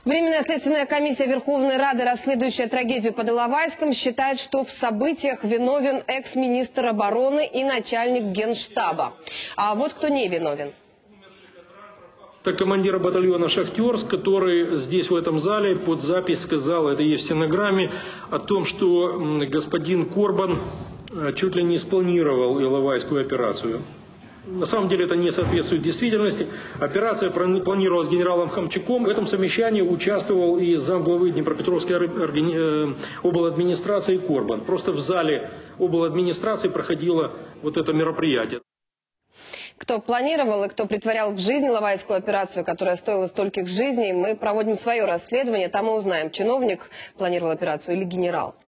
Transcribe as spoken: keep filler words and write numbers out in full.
Временная следственная комиссия Верховной Рады, расследующая трагедию под Иловайском, считает, что в событиях виновен экс-министр обороны и начальник Генштаба. А вот кто не виновен. Это командир батальона «Шахтерск», который здесь, в этом зале, под запись сказал, это есть в стенограмме, о том, что господин Корбан чуть ли не спланировал Иловайскую операцию. На самом деле это не соответствует действительности. Операция планировалась генералом Хомчаком. В этом совещании участвовал и замглавы Днепропетровской обладминистрации Корбан. Просто в зале обладминистрации проходило вот это мероприятие. Кто планировал и кто притворял в жизнь Иловайскую операцию, которая стоила стольких жизней, мы проводим свое расследование. Там мы узнаем, чиновник планировал операцию или генерал.